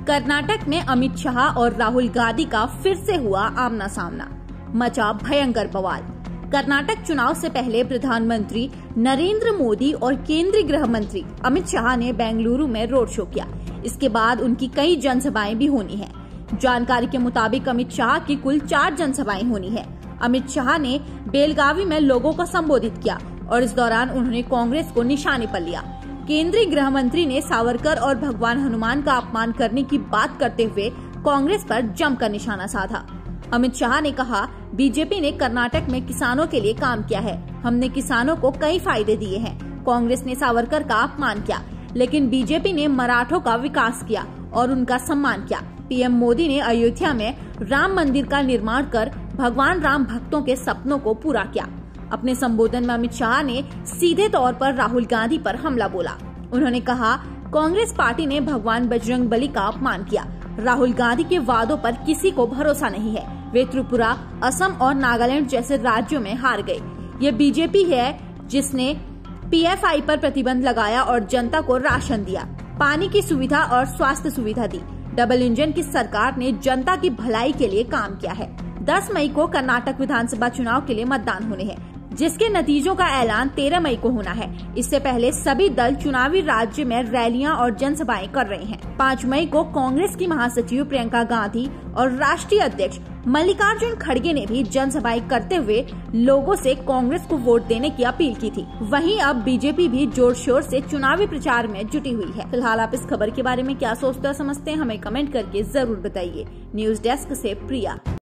कर्नाटक में अमित शाह और राहुल गांधी का फिर से हुआ आमना सामना, मचा भयंकर बवाल। कर्नाटक चुनाव से पहले प्रधानमंत्री नरेंद्र मोदी और केंद्रीय गृह मंत्री अमित शाह ने बेंगलुरु में रोड शो किया। इसके बाद उनकी कई जनसभाएं भी होनी है। जानकारी के मुताबिक अमित शाह की कुल 4 जनसभाएं होनी है। अमित शाह ने बेलगावी में लोगों को संबोधित किया और इस दौरान उन्होंने कांग्रेस को निशाने पर लिया। केंद्रीय गृह मंत्री ने सावरकर और भगवान हनुमान का अपमान करने की बात करते हुए कांग्रेस पर जमकर निशाना साधा। अमित शाह ने कहा, बीजेपी ने कर्नाटक में किसानों के लिए काम किया है। हमने किसानों को कई फायदे दिए हैं। कांग्रेस ने सावरकर का अपमान किया, लेकिन बीजेपी ने मराठों का विकास किया और उनका सम्मान किया। पीएम मोदी ने अयोध्या में राम मंदिर का निर्माण कर भगवान राम भक्तों के सपनों को पूरा किया। अपने संबोधन में अमित शाह ने सीधे तौर पर राहुल गांधी पर हमला बोला। उन्होंने कहा, कांग्रेस पार्टी ने भगवान बजरंगबली का अपमान किया। राहुल गांधी के वादों पर किसी को भरोसा नहीं है। वे त्रिपुरा, असम और नागालैंड जैसे राज्यों में हार गए। ये बीजेपी है जिसने पीएफआई पर प्रतिबंध लगाया और जनता को राशन दिया, पानी की सुविधा और स्वास्थ्य सुविधा दी। डबल इंजन की सरकार ने जनता की भलाई के लिए काम किया है। 10 मई को कर्नाटक विधानसभा चुनाव के लिए मतदान होने हैं, जिसके नतीजों का ऐलान 13 मई को होना है। इससे पहले सभी दल चुनावी राज्य में रैलियां और जनसभाएं कर रहे हैं। 5 मई को कांग्रेस की महासचिव प्रियंका गांधी और राष्ट्रीय अध्यक्ष मल्लिकार्जुन खड़गे ने भी जनसभाएं करते हुए लोगों से कांग्रेस को वोट देने की अपील की थी। वहीं अब बीजेपी भी जोर शोर से चुनावी प्रचार में जुटी हुई है। फिलहाल आप इस खबर के बारे में क्या सोचते और समझते हैं, हमें कमेंट करके जरूर बताइए। न्यूज डेस्क से प्रिया।